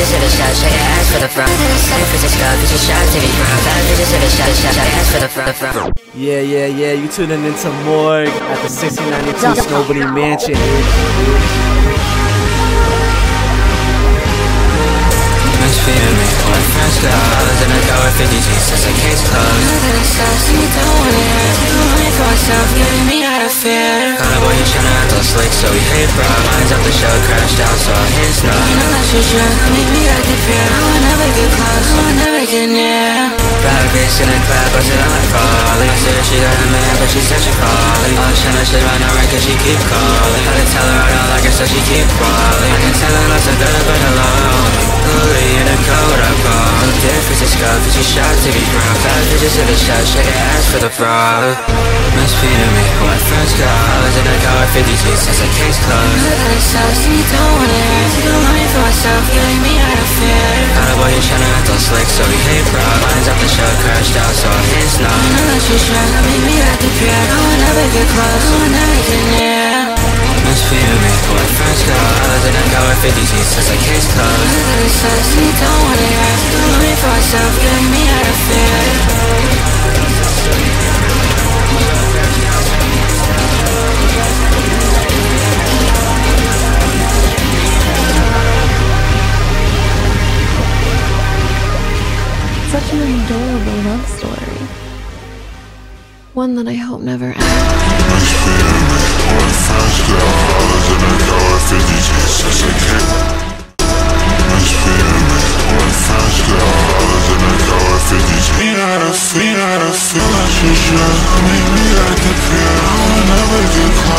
bitches hit a shot, shake your ass for the front. San Francisco, get your shots to be from. Bad bitches hit a shot, shake your ass for the front. Yeah, you tuning into m0rgue at the 1692 Snowbody Mansion. Misfeeding me, my friends got dollars and I go with 50 G's since the case closed. Nothing is sus, you don't want it. I'm only for myself, getting me out of fear. Kinda boy, you tryna act all slick, so we hate bro. Lines up the show, crashed out, so I hit snow. You know that you should, make me act the fear. I will never get close, I will never get near. Bad bitch in the club, bustin' on my calling. I said she got a man, but she said she calling. All tryna shit right now, right, cause she keep calling. Had to tell her I don't like her, so she keep crawling. I can tell her lots of good, but hello. Bully in a coat I bought. Difference is scope, cause you shot to be broke. Bad bitches in the shot, shake your ass for the fraud. Misfeeding me, my friends got dollars and I go at 50 G's since the case closed. Nothing is sus, you don't want it. You don't want me for myself, getting me out of fear. Kinda boy, you tryna act all slick, so we hate bro. Lines up the show, crashed out, so I hit snow. You know that you should, make me act the fear. I will never get close, I will never get near. Misfeeding me, my friends got dollars and I go at 50 G's since the case closed. Nothing is sus, you don't want it. You don't want me for myself, getting me out of fear. Such an adorable love story. One that I hope never ends. Misfeeding me, my friends got dollars and I go at 50 G's since I came. Misfeeding me, my friends got dollars and I go at 50 G's. Me not a feel like you should. Make me like the fear, I will never get close.